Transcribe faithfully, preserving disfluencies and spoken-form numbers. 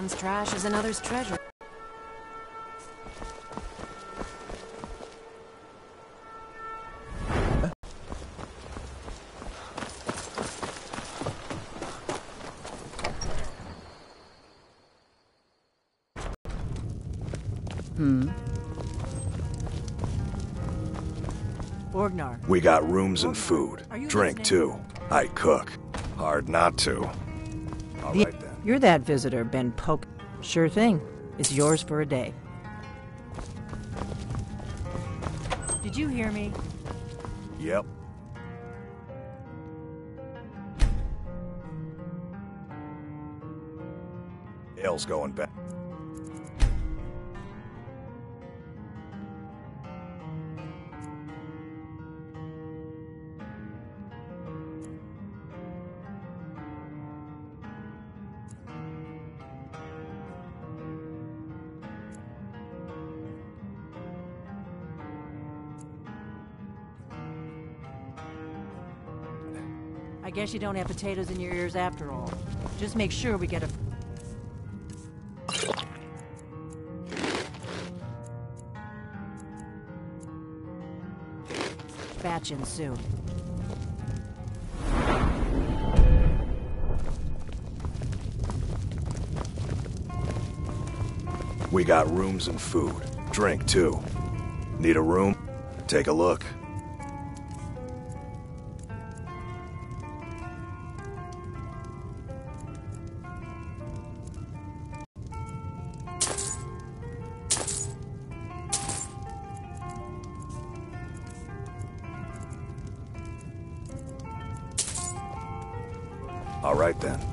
man's trash is another's treasure. Hmm. Orgnar. We got rooms and food. Are you Drink, listening? too. I cook. Hard not to. All The- right, then. You're that visitor, Ben Poke. Sure thing. It's yours for a day. Did you hear me? Yep. Ale's going back. I guess you don't have potatoes in your ears after all. Just make sure we get a... batch in soon. We got rooms and food. Drink, too. Need a room? Take a look. All right, then.